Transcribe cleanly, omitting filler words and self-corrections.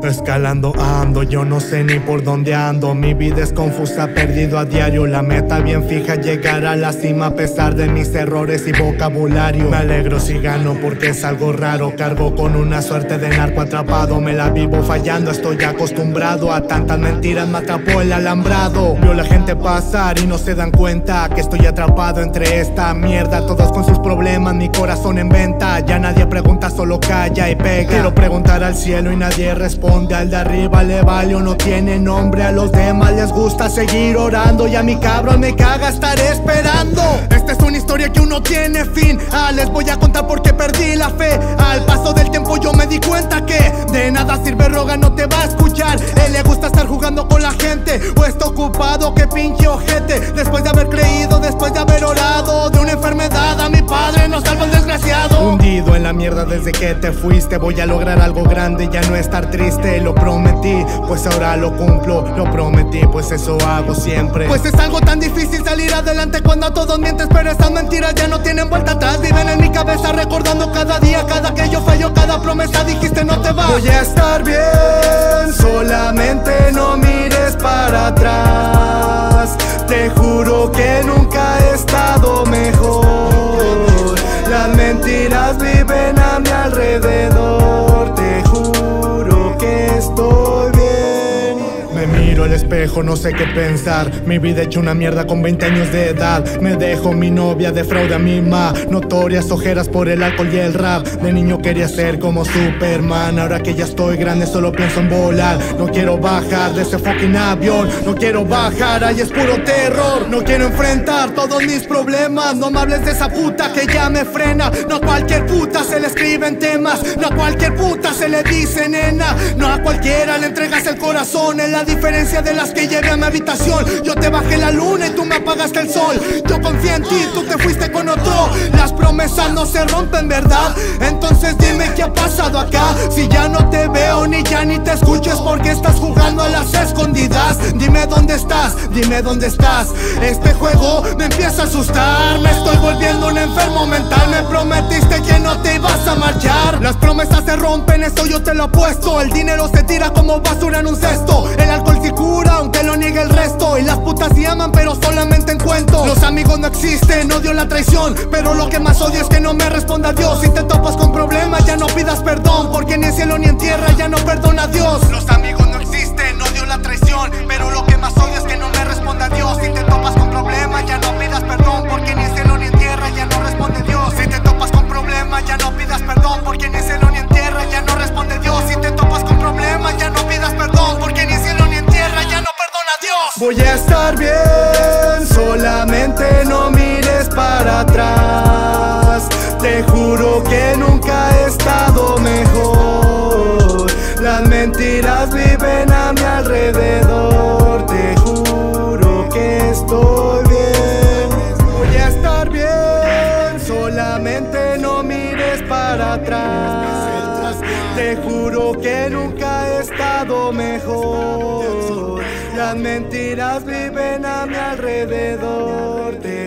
Escalando ando, yo no sé ni por dónde ando. Mi vida es confusa, perdido a diario. La meta bien fija, llegar a la cima a pesar de mis errores y vocabulario. Me alegro si gano porque es algo raro. Cargo con una suerte de narco atrapado. Me la vivo fallando, estoy acostumbrado a tantas mentiras, me atrapó el alambrado. Veo la gente pasar y no se dan cuenta que estoy atrapado entre esta mierda. Todos con sus problemas, mi corazón en venta. Ya nadie pregunta, solo calla y pega. Quiero preguntar al cielo y nadie responde. Al de arriba le vale o no tiene nombre. A los demás les gusta seguir orando. Y a mi cabrón me caga estar esperando. Esta es una historia que aún no tiene fin. Les voy a contar por qué perdí la fe. Al paso del tiempo yo me di cuenta que de nada sirve rogar, no te va a escuchar. Él le gusta estar jugando con la gente o está ocupado, que pinche ojete. Después de haber creído, después de haber orado, de una enfermedad a mi padre nos salva el desgraciado. Hundido en la mierda desde que te fuiste. Voy a lograr algo grande, ya no estar triste. Lo prometí, pues ahora lo cumplo. Lo prometí, pues eso hago siempre. Pues es algo tan difícil salir adelante cuando a todos mientes, pero esas mentiras ya no tienen vuelta atrás. Viven en mi cabeza recordando cada día, cada que yo fallo, cada promesa dijiste no te vas. Voy a estar bien, solamente no mires para atrás. Te juro que nunca he estado mejor. Las mentiras viven a mi alrededor. Te juro que estoy bien. Me miro al espejo, no sé qué pensar. Mi vida hecha una mierda con 20 años de edad. Me dejo mi novia, defraude a mi ma. Notorias ojeras por el alcohol y el rap. De niño quería ser como Superman. Ahora que ya estoy grande solo pienso en volar. No quiero bajar de ese fucking avión. No quiero bajar, ahí es puro terror. No quiero enfrentar todos mis problemas. No me hables de esa puta que ya me frena. No a cualquier puta se le escriben temas. No a cualquier puta se le dice nena. No a cualquiera le entregas el corazón. Es la diferencia de las que llevé a mi habitación. Yo te bajé la luna y tú me apagaste el sol. Yo confié en ti, tú te fuiste con otro. Las promesas no se rompen, ¿verdad? Entonces dime qué ha pasado acá. Si ya no te veo ni ya ni te escucho, es porque estás jugando a las escondidas. Dime dónde estás, dime dónde estás. Este juego me empieza a asustar. Me estoy volviendo un enfermo mental. Me prometiste que no te ibas a marchar. Las promesas se rompen, eso yo te lo apuesto. El dinero se tira como basura en un cesto. El alcohol sí cura, aunque lo niegue el resto. Y las putas sí aman, pero solamente en cuentos. Los amigos no existen, odio la traición. Pero lo que más odio es que no me responda Dios. Si te topas con problemas, ya no pidas perdón, porque ni en cielo ni en tierra ya no perdona a Dios. Los amigos no existen, odio la traición. Pero lo que más odio es que no me responda Dios. Si te topas con problemas, ya no pidas perdón, porque ni en cielo ni en tierra ya no responde Dios. Si te topas con problemas, ya no pidas perdón, porque ni en cielo ni en tierra ya no responde Dios. Si te topas con problemas, ya no pidas perdón, porque ni en cielo ni en tierra ya no perdona a Dios. Voy a estar bien, solamente no mires para atrás. Te juro que nunca he estado mejor. Las mentiras viven a mi alrededor. Te juro que estoy bien. Voy a estar bien, solamente no mires para atrás. Te juro que nunca he estado mejor. Las mentiras viven a mi alrededor.